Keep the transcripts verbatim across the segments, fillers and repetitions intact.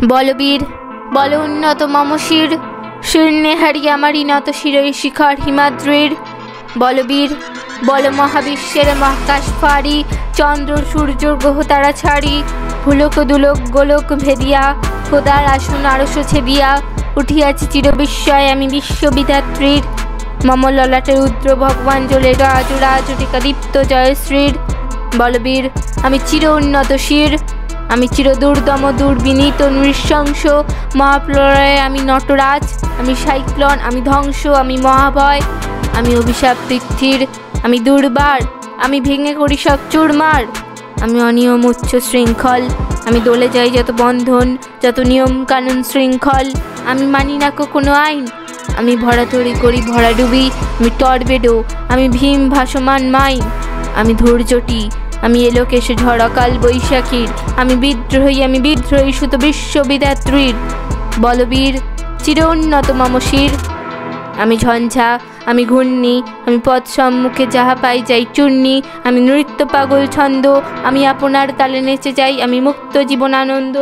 বলবীর বল উন্নত মম শির শীর্ণে হারি আমারই নত শিরই শিখর হিমাদ্রির। বলবীর বল মহাবিশ্বের মহাকাশ ফারি চন্দ্র সূর্য গ্রহ তারা ছাড়ি ভুলোক দুলোক গোলোক ভেদিয়া খোদার আসন আরশ ছেদিয়া উঠিয়াছি চিরবিস্ময় আমি বিশ্ববিধাত্রীর। মম ললাটে রুদ্র ভগবান জ্বলে রাজ রাজ টিকা দীপ্ত জয়শ্রীর। বলবীর আমি চির উন্নত শির আমি চির দুর্দম দুর্বিনীত নৃশংস মহাপ্রলয়ে আমি নটরাজ আমি সাইক্লন আমি ধ্বংস আমি মহাভয় আমি অভিশাপ পৃথ্বীর আমি দুর্বার আমি ভেঙে করি সব চুরমার আমি অনিয়ম উচ্চ শৃঙ্খল আমি দলে যাই যত বন্ধন যত নিয়ম কানুন শৃঙ্খল আমি মানি না কোনো আইন আমি ভরাতরি করি ভরাডুবি আমি টর্বেডো আমি ভীম ভাসমান মাইন আমি ধৈর্যটি আমি এলোকেশ ঝড়কাল বৈশাখীর আমি বিদ্রোহী আমি বিদ্রোহী সুত বিশ্ববিধাত্রীর। বলবীর চির উন্নত মম শির আমি ঝঞ্ঝা আমি ঘূর্ণি আমি পথ সম্মুখে যাহা পাই যাই চূর্ণি আমি নৃত্য পাগল ছন্দ আমি আপনার তালে নেচে যাই আমি মুক্ত জীবন আনন্দ।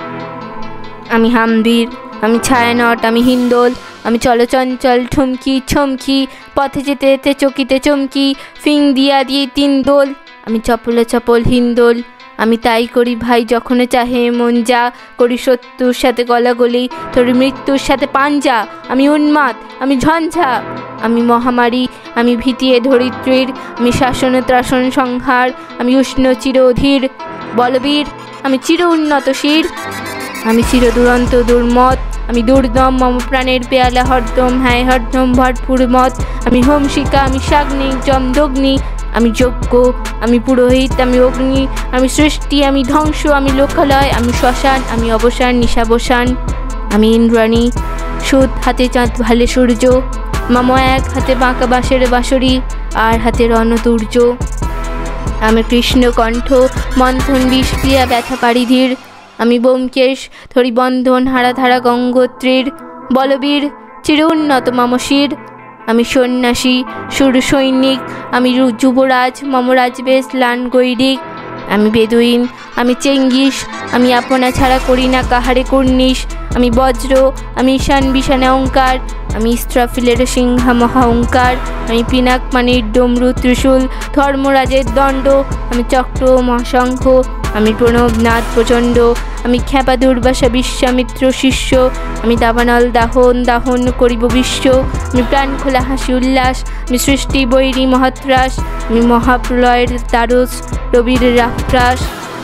আমি হামবীর আমি ছায়ানট আমি হিন্দোল আমি চলচঞ্চল ঠুমকি ছমকি পথে যেতে যেতে চকিতে চমকি ফিং দিয়া দিয়ে তিন দোল আমি চপলে চপল হিন্দোল আমি তাই করি ভাই যখন চাহে মন যা করি শত্রুর সাথে গলাগলি তোর মৃত্যুর সাথে পাঞ্জা আমি উন্মাদ আমি ঝঞ্ঝা আমি মহামারী আমি ভীতিয়ে ধরিত্রীর আমি শাসন ত্রাসন সংহার আমি উষ্ণ চির অধীর। বলবীর আমি চির উন্নত শির আমি চির দুরন্ত দুর্মত আমি দুর্দম মম প্রাণের পেয়ালা হরদম হ্যাঁ হরদম ভরপুর মত আমি হোমশিকা আমি শাগ্নিক জমদগ্নি আমি যজ্ঞ আমি পুরোহিত আমি অগ্নি আমি সৃষ্টি আমি ধ্বংস আমি লোকালয় আমি শ্মশান আমি অবসান নিশাবসান আমি ইন্দ্রাণী সুদ হাতে চাঁদ ভালে সূর্য মম এক হাতে বাঁকা বাঁশের বাঁশরি আর হাতে রণতুর্য আমি কৃষ্ণকণ্ঠ মন্থন বিষ প্রিয়া ব্যথা পারিধীর আমি ব্যোমকেশ ধরি বন্ধন হারাধারা গঙ্গোত্রীর। বলবীর চির উন্নত মম শির আমি সন্ন্যাসী সুর সৈনিক আমি যুবরাজ মম রাজবেশ লান গৈরিক আমি বেদুইন আমি চেঙ্গিস আমি আপনা ছাড়া করি না কাহারে কুর্নিশ আমি বজ্র আমি ঈশান বিশানে অঙ্কার আমি ইস্রাফিলের সিংহা মহাঙ্কার আমি পিনাক মানির ডমরু ত্রিশূল ধর্মরাজের দণ্ড আমি চক্র মহাশঙ্খ আমি প্রণবনাথ প্রচণ্ড আমি খ্যাপা দুর্বাসা বিশ্বামিত্র শিষ্য আমি দাবানল দাহন দাহন করিব বিশ্ব আমি প্রাণ খোলা হাসি উল্লাস আমি সৃষ্টি বৈরী মহাত্রাস আমি মহাপ্রলয়ের তারস রবির রাত্রাস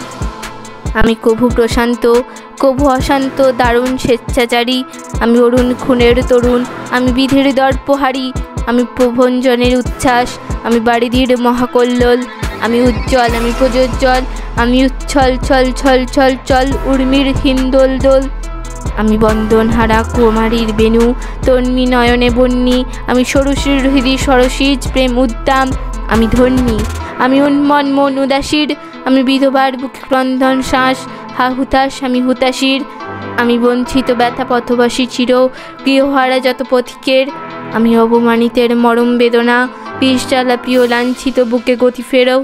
আমি কভু প্রশান্ত কভু অশান্ত দারুণ স্বেচ্ছাচারী আমি অরুণ খুনের তরুণ আমি বিধির দর্পহারী আমি প্রভঞ্জনের উচ্ছ্বাস আমি বারিধির মহাকল্লোল আমি উজ্জ্বল আমি প্রজ্জ্বল আমি উচ্ছল ছল ছল ছল চল উর্মির হিন্দোল দোল আমি বন্দনহারা কুমারীর বেণু তন্মী নয়নে বন্যী আমি সরসীর হৃদয় সরসীজ প্রেম উদ্দাম আমি ধন্যী আমি উন্মন মন উদাসীর আমি বিধবার বুকে ক্রন্দন শ্বাস হা হুতাশ আমি হুতাশীর আমি বঞ্চিত ব্যথা পথবাসী চির গৃহহারা যত পথিকের আমি অবমানিতের মরম বেদনা বিষ জ্বালা প্রিয় লাঞ্ছিত বুকে গতি ফেরও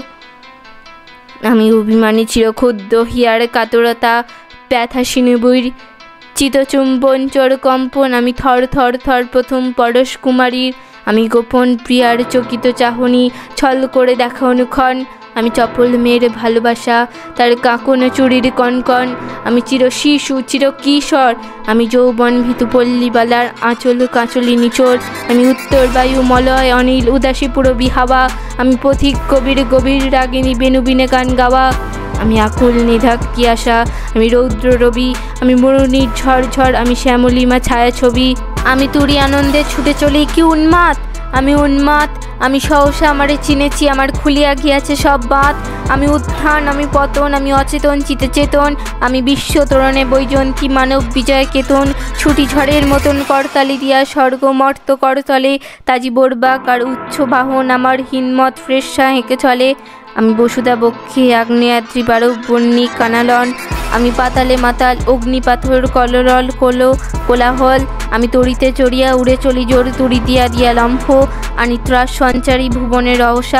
আমি অভিমানী চির ক্ষুদ্র হিয়ার কাতরতা ব্যথা সিনুবুইর চিতচুম্বন চোর কম্পন আমি থর থর থর প্রথম পরশ কুমারীর আমি গোপন প্রিয়ার চকিত চাহনি ছল করে দেখা অনুক্ষণ আমি চপল মেয়ের ভালোবাসা তার কাঁকন চুরির কনকন আমি চির শিশু চির কিশোর আমি যৌবন ভীতু পল্লীবালার আঁচল কাঁচলি নিচোর আমি উত্তর বায়ু মলয় অনিল উদাসী পুরবী হাওয়া আমি পথিক কবির গভীর রাগিনী বেনুবিনে গান গাওয়া আমি আকুল নিধাক পিয়াসা আমি রৌদ্র রবি আমি মরুণীর ঝড় ঝড় আমি শ্যামলিমা ছায়াছবি আমি তুরি আনন্দে ছুটে চলি কি উন্মাদ আমি উন্মাদ আমি সহসা আমারে চিনেছি আমার খুলিয়া গিয়াছে সব বাঁধ আমি উত্থান আমি পতন আমি অচেতন চিতচেতন আমি বিশ্ব তোরণে বৈজন্তী মানব বিজয় কেতন ছুটি ঝড়ের মতন করতালি দিয়া স্বর্গ মর্ত করতলে তাজি বোরবাক আর উচ্চ বাহন আমার হিনমত ফ্রেশা হেঁকে চলে আমি বসুদা বক্ষে আগ্নেয়াদ্রি বারো বন্যী কানালন আমি পাতালে মাতাল অগ্নিপাথর কলরল কোলো কোলাহল আমি তরিতে চড়িয়া উড়ে চলি জোর তুড়ি দিয়া দিয়া লম্ফ আনি ত্রাস সঞ্চারী ভুবনের রহসা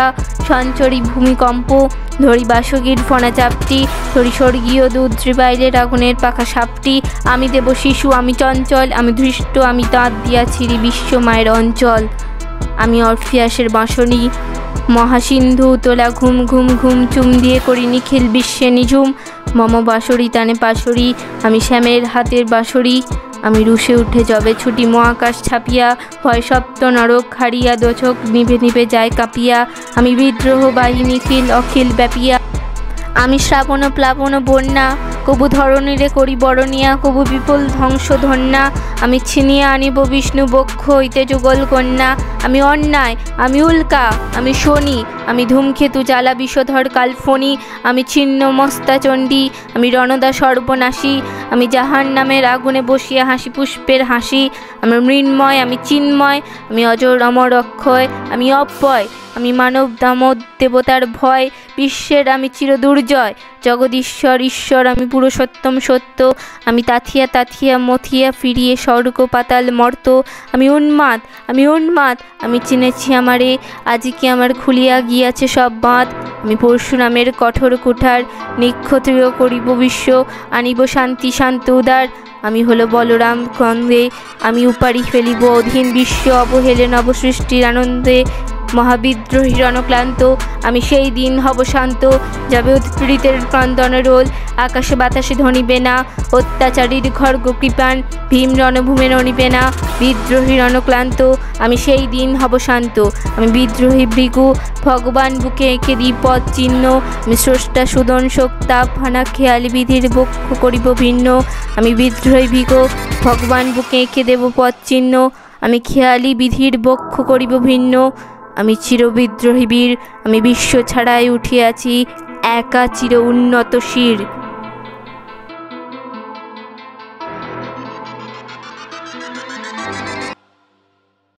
সঞ্চরী ভূমিকম্প, ধরি বাসগীর ফণা চাপটি, ধরি স্বর্গীয় দুদ্রিবাইলের আগুনের পাখা সাপটি। আমি দেব শিশু, আমি চঞ্চল, আমি ধৃষ্ট, আমি দাঁত দিয়া ছিঁড়ি বিশ্ব মায়ের অঞ্চল। আমি অরফিয়াসের বাঁশরি, মহাসিন্ধু তোলা ঘুম ঘুম ঘুম, চুম দিয়ে করি নিখিল বিশ্বে নিঝুম। মম বাঁশরি টানে পাশরি, আমি শ্যামের হাতের বাঁশরি। আমি রুশে উঠে যবে ছুটি মহাকাশ ছাপিয়া, ভয় সপ্ত নরক হারিয়া, দোচক নিভে নিভে যায় কাঁপিয়া। আমি বিদ্রোহ বাহি নিখিল অখিল ব্যাপিয়া। আমি শ্রাবণ প্লাবন বন্যা, কবু ধরণীরে করি বরণিয়া, কবু বিপুল ধ্বংস ধন্যা। আমি ছিনিয়া আনিব বিষ্ণু বক্ষ হইতে যুগল কন্যা। আমি অন্যায়, আমি উল্কা, আমি শনি, আমি ধূমকেতু জ্বালা বিষধর কালফণি। আমি ছিন্ন মস্তা চণ্ডী, আমি রণদা সর্বনাশী। আমি জাহান নামের আগুনে বসিয়া হাসি পুষ্পের হাসি। আমি মৃন্ময়, আমি চিন্ময়, আমি অজর অমর অক্ষয়, আমি অব্যয়, আমি মানব দামোদ দেবতার ভয়। বিশ্বের আমি চির দুর্জয়, জগদীশ্বর ঈশ্বর, আমি পুরুষোত্তম সত্য। আমি তাথিয়া তাথিয়া মথিয়া ফিরিয়ে স্বর্গ পাতাল মর্ত। আমি উন্মাদ, আমি উন্মাদ, আমি চিনেছি আমারে, আজকে আমার খুলিয়া গিয়াছে সব বাঁধ। আমি পরশুরামের কঠোর কুঠার, নিক্ষত্রিয় করিব বিশ্ব, আনিব শান্তি শান্ত উদার। আমি হলো বলরাম কন্দে, আমি উপাড়ি ফেলিব অধীন বিশ্ব, অবহেলে নবসৃষ্টির আনন্দে মহাবিদ্রোহী রণক্লান্ত। আমি সেই দিন হব শান্ত, যাবে উৎপীড়িতের ক্রন্দনের রোল, আকাশে বাতাসে ধনিবে না, অত্যাচারীর খড়গ কৃপাণ, ভীম রণভূমে রণিবে না, বিদ্রোহী রণক্লান্ত। আমি সেই দিন হব শান্ত, আমি বিদ্রোহী ভৃগু, ভগবান বুকে এঁকে দিই পথ চিহ্ন। আমি স্রষ্টা সুদন শোকতাপ হানা খেয়ালি বিধির বক্ষ করিব ভিন্ন। আমি বিদ্রোহী ভৃগু, ভগবান বুকে এঁকে দেব পথ চিহ্ন। আমি খেয়ালি বিধির বক্ষ করিব ভিন্ন। আমি চিরবিদ্রোহী বীর, আমি বিশ্ব ছাড়াই উঠিয়াছি একা চির উন্নত শির।